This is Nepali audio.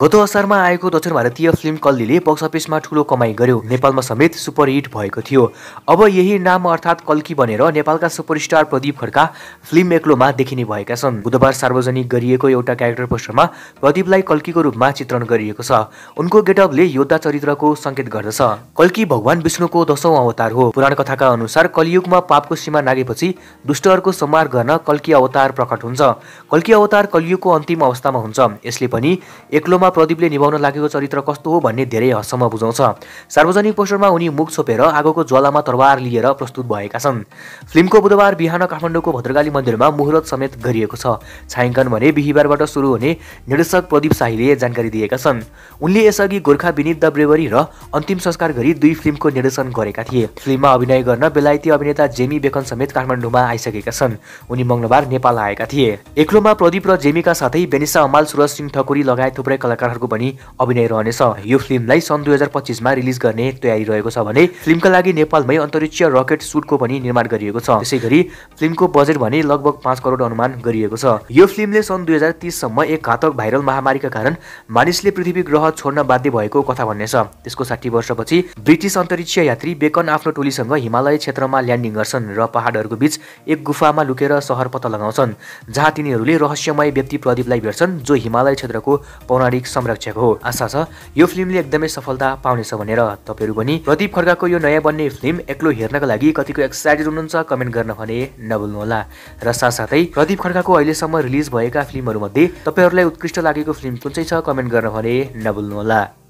गत असारमा आएको दक्षिण भारतीय फिल्म कल्कीले बक्स अफिसमा ठूलो कमाई गर्यो। नेपालमा समेत सुपरहिट भएको थियो। अब यही नाम अर्थात् कल्की बनेर नेपालका सुपरस्टार प्रदीप खड्का फिल्म एक्लोमा देखिने भएका छन्। बुधबार सार्वजनिक गरिएको एउटा क्यारेक्टर पोस्टरमा प्रदीपलाई कल्कीको रूपमा चित्रण गरिएको छ। उनको गेटअपले योद्धा चरित्रको संकेत गर्दछ। कल्की भगवान विष्णुको 10औं अवतार हो। पुराण कथाका अनुसार कलियुगमा पापको सीमा नागेपछि दुष्टहरूको संहार गर्न कल्की अवतार प्रकट हुन्छ। कल्की अवतार कलियुगको अन्तिम अवस्थामा हुन्छ। यसले पनि एक्लोमा प्रदीपले निभाउन लागेको चरित्र कस्तो हो भन्ने धेरै हदसम्म बुझाउँछ। सार्वजनिक पोस्टरमा उनी मुख छोपेर आगोको ज्वालामा तरवार लिएर प्रस्तुत भएका छन्। फिल्मको बुधबार बिहान काठमाडौँको भद्रकाली मन्दिरमा मुहुर्त समेत गरिएको छ। छायाङ्कन भने बिहीबारबाट सुरु हुने निर्देशक प्रदीप शाहीले जानकारी दिएका छन्। उनले यसअघि गोर्खा बिनित द ब्रेवरी र अन्तिम संस्कार गरी 2 फिल्मको निर्देशन गरेका थिए। फिल्ममा अभिनय गर्न बेलायती अभिनेता जेमी बेकन समेत काठमाडौँमा आइसकेका छन्। उनी मंगलबार नेपाल आएका थिए। एक्लोमा प्रदीप र जेमीका साथै बेनिसा अमाल, सुरज सिंह ठकुरी लगायत थुप्रै कलाकारहरूको पनि अभिनय रहनेछ। यो फिल्मलाई सन् 2025 मा रिलिज गर्ने तयारी रहेको छ भने फिल्मका लागि नेपालमै अन्तरिक्ष रकेट सुटको पनि निर्माण गरिएको छ। त्यसैगरी फिल्मको बजेट भने लगभग 5 करोड अनुमान गरिएको छ। यो फिल्मले सन् 2030 सम्म एक घातक भाइरल महामारीका कारण मानिसले पृथ्वी ग्रह छोड्न बाध्य भएको कथा भन्ने छ। त्यसको 60 वर्षपछि ब्रिटिस अन्तरिक्ष यात्री बेकन आफ्नो टोलीसँग हिमालय क्षेत्रमा ल्यान्डिङ गर्छन् र पहाडहरूको बीच एक गुफामा लुकेर शहर पत्ता लगाउँछन्, जहाँ तिनीहरूले रहस्यमय व्यक्ति प्रदीपलाई भेट्छन्, जो हिमालय क्षेत्रको पौराणिक संरक्षक हो। आशा छ यो फिल्मले एकदमै सफलता पाउनेछ भनेर। तपाईहरु पनि प्रदीप खड्काको यो नयाँ बन्ने फिल्म एक्लो हेर्नका लागि कतिको एक्साइटेड हुनुहुन्छ कमेन्ट गर्न भने नभुल्नुहोला। र साथसाथै प्रदीप खड्काको अहिलेसम्म रिलिज भएका फिल्महरू मध्ये तपाईहरुलाई उत्कृष्ट लागेको फिल्म कुन चाहिँ छ कमेन्ट गर्न भने नभुल्नुहोला।